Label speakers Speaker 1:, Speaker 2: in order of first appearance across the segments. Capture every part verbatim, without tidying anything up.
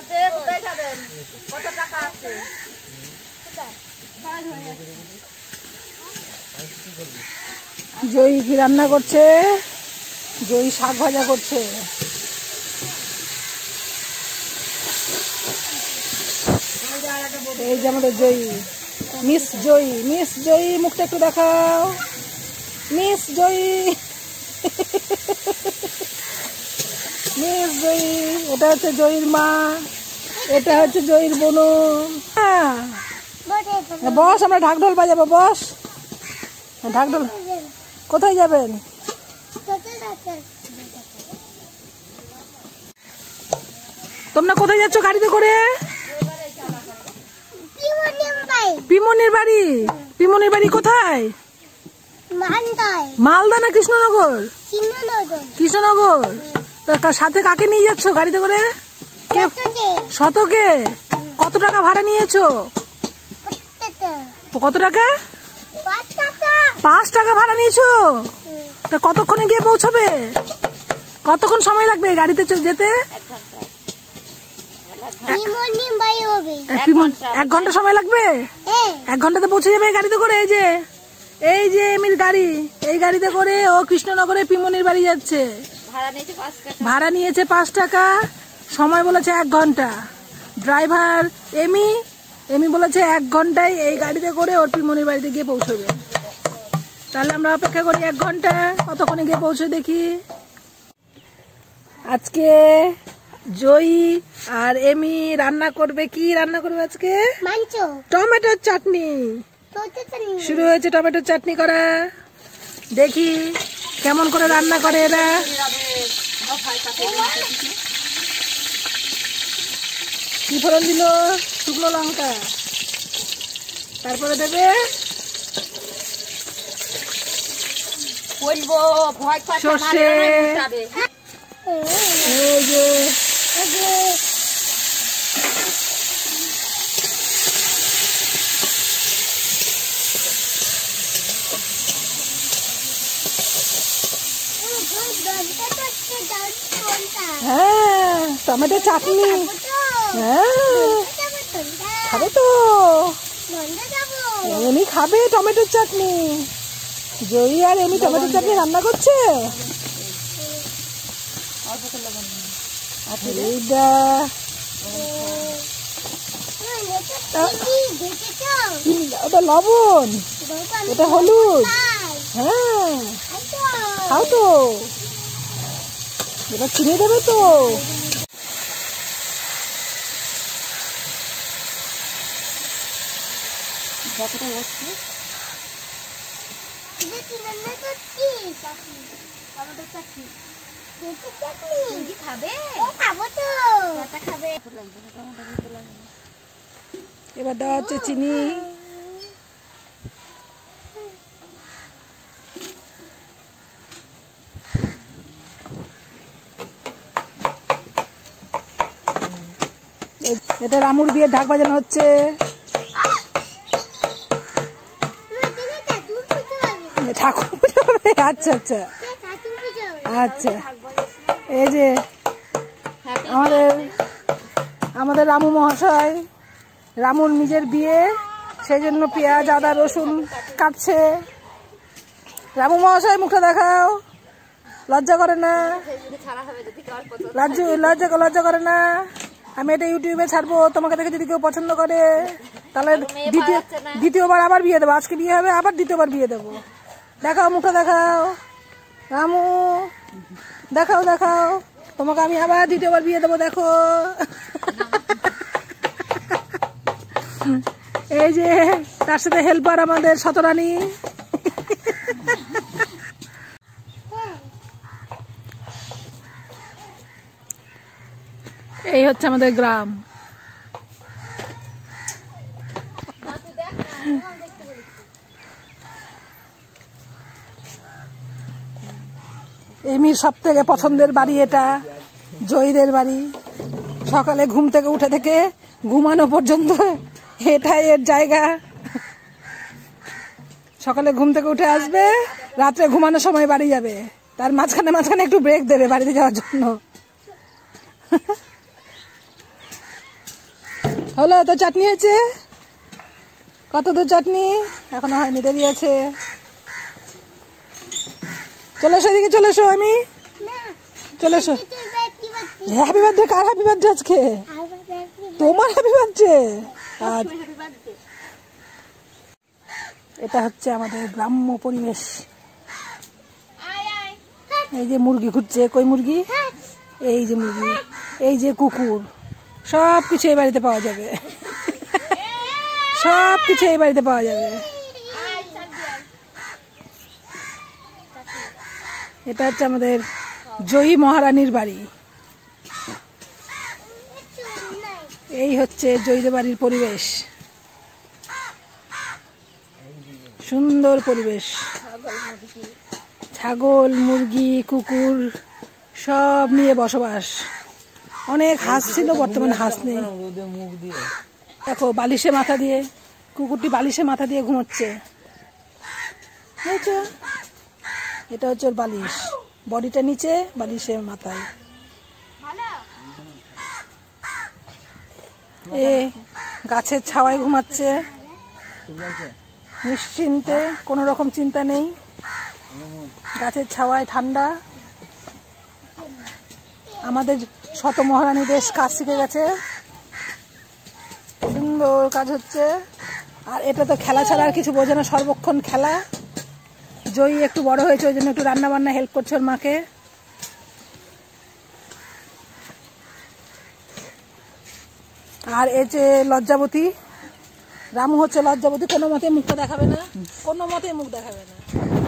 Speaker 1: জয়ী কি রান্না করছে? জয়ী শাক ভাজা করছে। এই যে আমাদের জয়ী, মিস জয়ী, মিস জয়ী মুখটা একটু দেখাও। Miss Joyee, miss Joyee. এটা হচ্ছে জয়ীর মা, এটা হচ্ছে জয়ীর বোনু। হ্যাঁ বস, আমরা ঢাকঢোল বাজাবো। বস, ঢাকঢোল। কোথায় যাবেন? তোমরা কোথায় যাচ্ছ গাড়িতে করে? পিমনির বাড়ি। পিমনির বাড়ি কোথায়? মালদা না কৃষ্ণনগর? কৃষ্ণনগর। তার সাথে কাকে নিয়ে যাচ্ছ গাড়িতে করে? শতকে। কত টাকা ভাড়া নিয়েছো? কত টাকা? পাঁচ টাকা ভাড়া নিয়েছো। তা কতক্ষণে গিয়ে পৌঁছবে? কতক্ষণ সময় লাগবে গাড়িতে যেতে? এক ঘন্টা সময় লাগবে। এক ঘন্টাতে পৌঁছে যাবে গাড়িতে করে। এই যে এই যে এমির গাড়ি, এই গাড়িতে করে ও কৃষ্ণনগরে পিমনির বাড়ি যাচ্ছে। ভাড়া নিয়েছে পাঁচ টাকা, সময় বলেছে এক ঘন্টা। ড্রাইভার এমি, এমি বলেছে এক ঘন্টায় এই গাড়িতে করে ওর পিমনির বাড়িতে গিয়ে পৌঁছবে। তাহলে আমরা অপেক্ষা করি এক ঘন্টা, কতক্ষণে গিয়ে পৌঁছে দেখি। আজকে জয়ী আর এমি রান্না করবে। কি রান্না করবে আজকে? টমেটোর চাটনি। শুরু হয়েছে টমেটোর চাটনি করা। দেখি কেমন করে রান্না করে এরা। কি ফোড়ন দিল? শুকনো লঙ্কা। তারপরে দেবে সর্ষে। এই যে হ্যাঁ টমেটো চাটনি। হ্যাঁ খাবে তো, এমনি খাবে টমেটোর চাটনি। জয়ী আর এমনি টমেটোর চাটনি রান্না করছে। ওটা লবণ, এটা হলুদ। হ্যাঁ খাও তো, এবার চিনি দেবে তো। এবার দেওয়া হচ্ছে চিনি। এটা রামুর বিয়ে ঢাক বাজানো হচ্ছে। ঠাকুর পুজো হবে। আচ্ছা আচ্ছা আচ্ছা। এই যে আমাদের আমাদের রামু মহাশয়, রামুর নিজের বিয়ে, সেই জন্য পেঁয়াজ আদা রসুন কাটছে। রামু মহাশয় মুখটা দেখাও। লজ্জা করে না? লজ্জা লজ্জা লজ্জা করে না? আমি এটা ইউটিউবে ছাড়বো, তোমাকে দেখে যদি কেউ পছন্দ করে তাহলে দ্বিতীয় দ্বিতীয়বার আবার বিয়ে দেবো। আজকে বিয়ে হবে, আবার দ্বিতীয়বার বিয়ে দেবো। দেখাও মুখটা দেখাও। রামু দেখাও দেখাও, তোমাকে আমি আবার দ্বিতীয়বার বিয়ে দেবো। দেখো এই যে তার সাথে হেল্পার আমাদের শতরানী। এই হচ্ছে আমাদের গ্রাম। এমির সব থেকে পছন্দের বাড়ি এটা, জয়ীদের বাড়ি। সকালে ঘুম থেকে উঠে থেকে ঘুমানো পর্যন্ত এটাই এর জায়গা। সকালে ঘুম থেকে উঠে আসবে, রাত্রে ঘুমানোর সময় বাড়ি যাবে। তার মাঝখানে মাঝখানে একটু ব্রেক দেবে বাড়িতে যাওয়ার জন্য। হলো তো চাটনি হয়েছে। কত দূর চাটনি এখনো হয়নি, দেরি আছে। চলে এসো এদিকে, চলে এসো। আমি চলে এসো। Happy birthday. কার হ্যাপি বার্থডে আজকে? তোমার হ্যাপি বার্থডে। আর এটা হচ্ছে আমাদের গ্রাম্য পরিবেশ। এই যে মুরগি ঘুরছে। কই মুরগি? এই যে মুরগি, এই যে কুকুর, সব কিছু এই বাড়িতে পাওয়া যাবে। সব কিছু এই বাড়িতে পাওয়া যাবে। এটা হচ্ছে আমাদের জয়ী মহারানীর বাড়ি। এই হচ্ছে জয়ীদের বাড়ির পরিবেশ। সুন্দর পরিবেশ। ছাগল, মুরগি, কুকুর সব নিয়ে বসবাস। অনেক হাঁস ছিল, বর্তমানে হাঁস নেই। দেখো বালিশে মাথা দিয়ে, কুকুরটি বালিশে মাথা দিয়ে ঘুমোচ্ছে। বুঝছো? এটা হচ্ছে ওর বালিশ। বডিটা নিচে, বালিশে মাথায়। এ গাছের ছাওয়ায় ঘুমাচ্ছে নিশ্চিন্তে, কোনো রকম চিন্তা নেই। গাছের ছাওয়ায় ঠান্ডা। আমাদের শত মহারানী দেশ কাজ শিখে গেছে, সুন্দর কাজ হচ্ছে। আর এটা তো খেলা ছাড়া আর কিছু বোঝে না, সর্বক্ষণ খেলা। জয়ী একটু বড় হয়েছে, ওই জন্য একটু রান্না বান্না হেল্প করছে ওর মাকে। আর এই যে লজ্জাবতী, রামু হচ্ছে লজ্জাবতী। কোনো মতে মুখটা দেখাবে না, কোনো মতে মুখ দেখাবে না।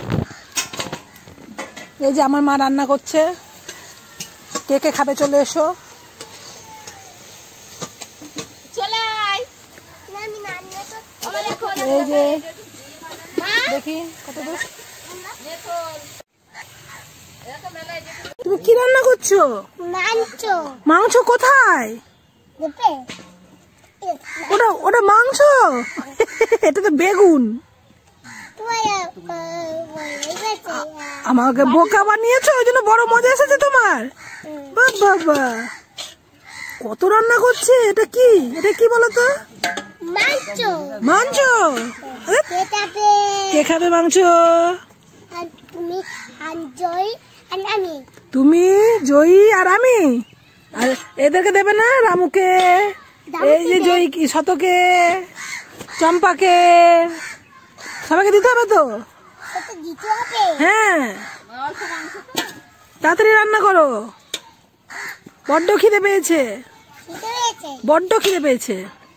Speaker 1: এই যে আমার মা রান্না করছে। কে কে খাবে চলে এসো। এই যে দেখি কত দূর। তুমি কি রান্না করছো? মাংস। মাংস কোথায়? ওটা ওটা মাংস? এটা তো বেগুন। আমাকে বোকা বানিয়েছো, ওই জন্য বড় মজা এসেছে তোমার। বাবা কত রান্না করছে। এটা কি? এটা কি বলতো? মাংস। মাংস? কে খাবে মাংস? তুমি, জয়ী আর আমি। আর এদেরকে দেবে না? রামুকে, এই যে জয়ী, শতকে, চম্পাকে, সবাইকে দিতে হবে তো। হ্যাঁ তাড়াতাড়ি রান্না করো, বড্ড খিদে পেয়েছে, বড্ড খিদে পেয়েছে।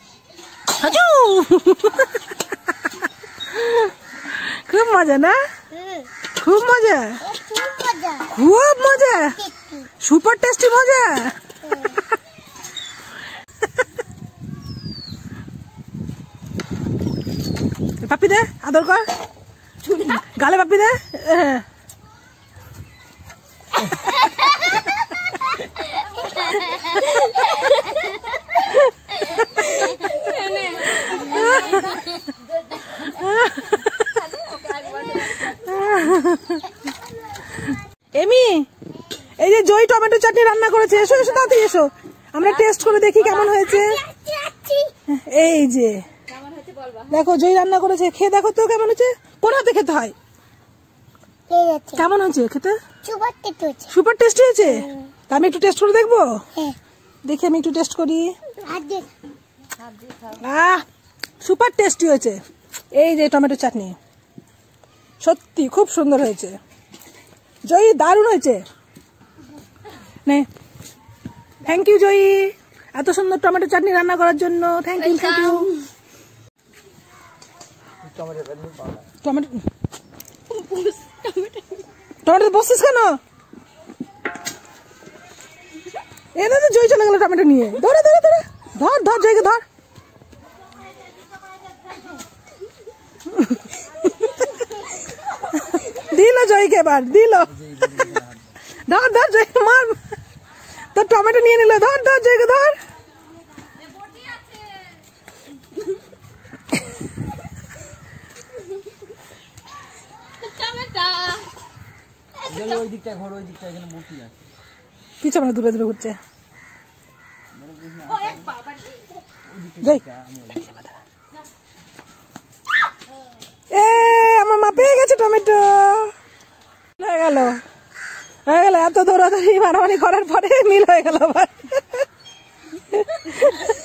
Speaker 1: খুব মজা না? খুব মজা, খুব মজা, সুপার টেস্টি মজা। পাপি দে, আদর কর, গালে পাপি দে। এমি, এই যে জয়ী টমেটো চাটনি রান্না করেছে। এসো এসো তাড়াতাড়ি এসো, আমরা টেস্ট করে দেখি কেমন হয়েছে। এই যে দেখো জয়ী রান্না করেছে, খেয়ে দেখো তো কেমন হয়েছে। কোন হাতে খেতে হয়? কেমন হয়েছে খেতে? সুপার টেস্টি হয়েছে। তা আমি একটু টেস্ট করে দেখবো। দেখি আমি একটু টেস্ট করি। আহ সুপার টেস্টি হয়েছে। এই যে টমেটো চাটনি সত্যি খুব সুন্দর হয়েছে। জয়ী দারুণ হয়েছে। নে, থ্যাংক ইউ জয়ী, এত সুন্দর টমেটো চাটনি রান্না করার জন্য। Thank you, thank you. Tomato tomato বসছিস কেন? এ দাদা জয়ী চলে গেল টমেটো নিয়ে। ধরে ধরে ধরে ধর ধর জয়ীকে ধর। দিল জয়ীকে, এবার দিল। ধর ধর জয়ীকে মার, তোর টমেটো নিয়ে নিল। ধর ধর জয়ীকে ধর। পিছনে দূরে দূরে ঘুরছে। এ আমার মা পেয়ে গেছে টমেটো। হয়ে গেল হয়ে গেল এত দৌড়াদৌড়ি মারামারি করার পরে মিল হয়ে গেল আবার।